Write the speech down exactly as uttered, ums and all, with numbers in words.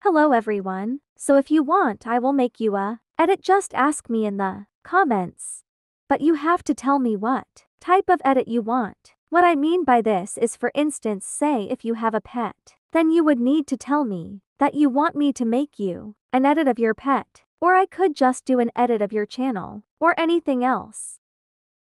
Hello everyone. So if you want, I will make you a edit. Just ask me in the comments. But you have to tell me what type of edit you want. What I mean by this is, for instance, say if you have a pet, then you would need to tell me that you want me to make you an edit of your pet. Or I could just do an edit of your channel or anything else.